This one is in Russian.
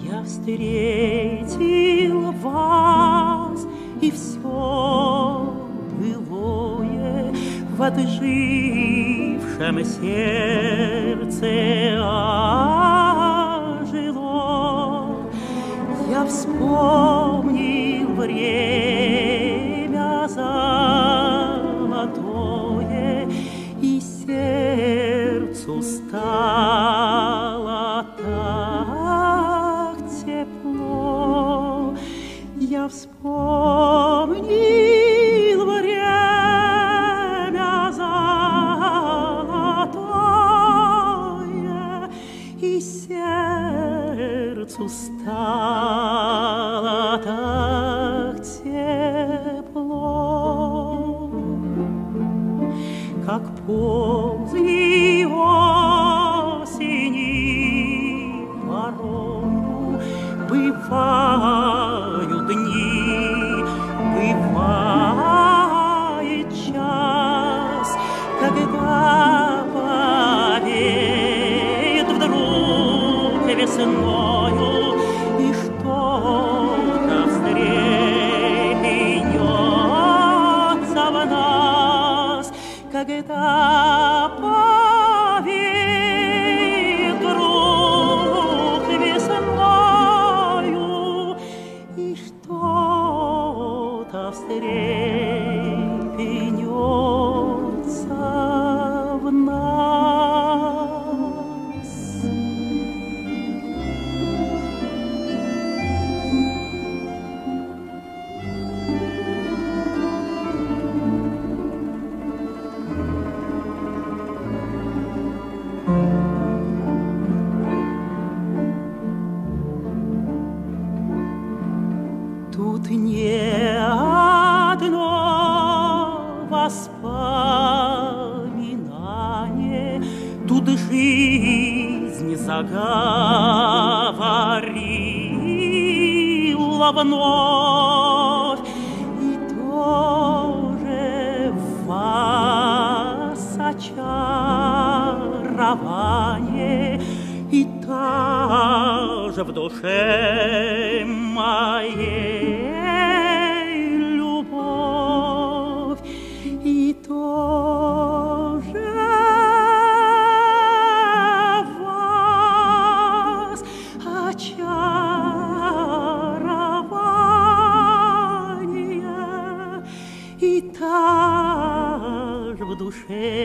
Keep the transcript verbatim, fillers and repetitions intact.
Я встретил вас, и все былое в отжившем сердце ожило. Я вспомнил время золотое, и сердцу стало так тепло. Я вспомнил время золотое, и сердцу стало так тепло. Как поздней осени порою бывают дни, бывает час, когда повеет вдруг весною, и что-то встрепенется в нас, когда повеет вдруг весною, и что-то встрепенется в нас. Тут не одно воспоминание, тут жизнь заговорила вновь, и тоже в вас очарование, и та же в душе моей любовь, и тоже в вас очарование, и та же в душе